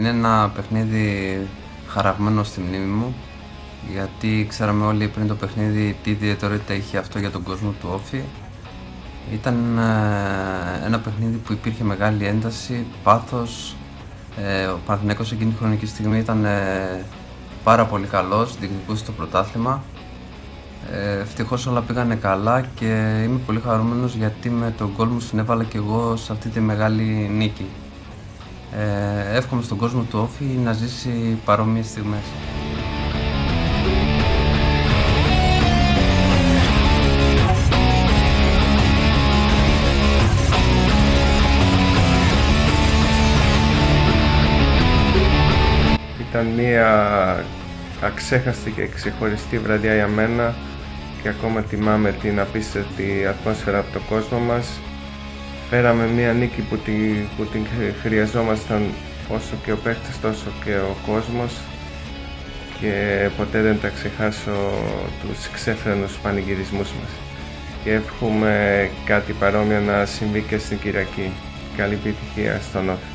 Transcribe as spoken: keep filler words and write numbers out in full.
Είναι ένα παιχνίδι χαραγμένο στη μνήμη μου, γιατί ξέραμε όλοι πριν το παιχνίδι τι ιδιαιτερότητα είχε αυτό για τον κόσμο του Όφη. Ήταν ε, ένα παιχνίδι που υπήρχε μεγάλη ένταση, πάθος. Ε, ο Παναθηναϊκός εκείνη τη χρονική στιγμή ήταν ε, πάρα πολύ καλός, διεκδικούσε το πρωτάθλημα. Ε, ευτυχώς όλα πήγανε καλά και είμαι πολύ χαρούμενος γιατί με τον γκολ μου συνέβαλα και εγώ σε αυτή τη μεγάλη νίκη. Ε, εύχομαι στον κόσμο του Όφη να ζήσει παρόμοιες στιγμές. Ήταν μία αξέχαστη και ξεχωριστή βραδιά για μένα και ακόμα τιμάμαι την απίστευτη ατμόσφαιρα από τον κόσμο μας. Φέραμε μία νίκη που, τη, που την χρειαζόμασταν όσο και ο παίκτης τόσο και ο κόσμος και ποτέ δεν τα ξεχάσω τους ξέφρενους πανηγυρισμούς μας και εύχομαι κάτι παρόμοιο να συμβεί και στην Κυριακή. Καλή επιτυχία στον Όφη.